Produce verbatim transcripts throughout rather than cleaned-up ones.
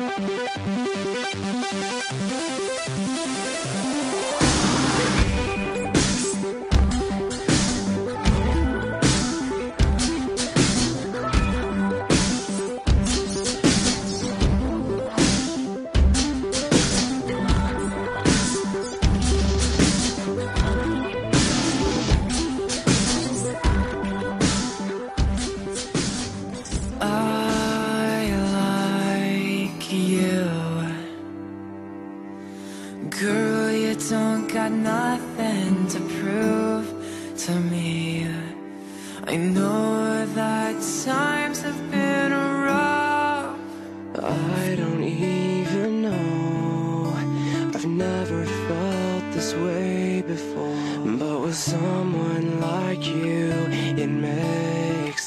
Girl, you don't got nothing to prove to me. I know that times have been rough. I don't even know, I've never felt this way before. But with someone like you, it makes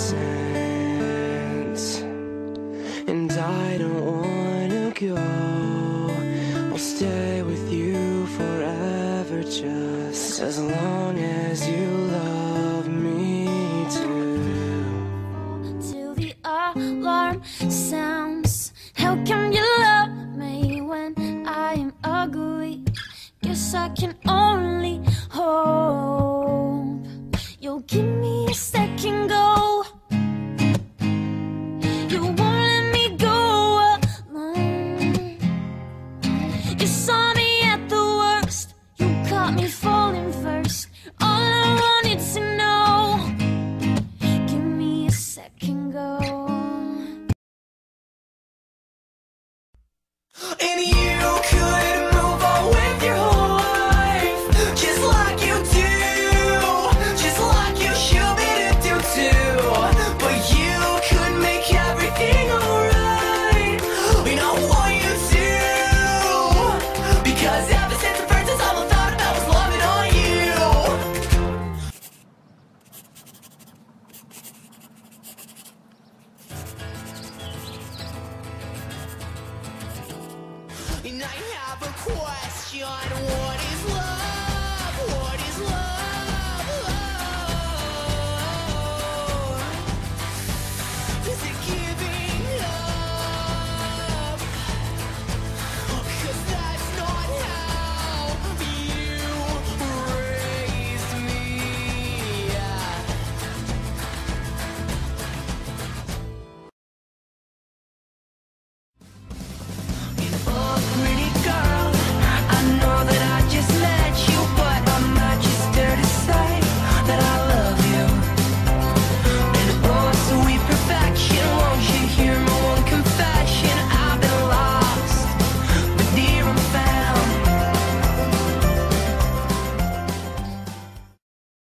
sense. And I don't wanna go, I'll stay with you forever, just as long as you love me too. Till the alarm sounds, how can you love me when I am ugly? Guess I can only hope you'll give me a second go. You won't let me go alone. You saw me at the worst, you caught me falling first. All I wanted to know, give me a second go. And you could move on with your whole life, just like you do, just like you should be to do too. But you could make everything alright, and I want you to, because ever since the first time all I thought about was loving on you. And I have a question, what is love? What is love?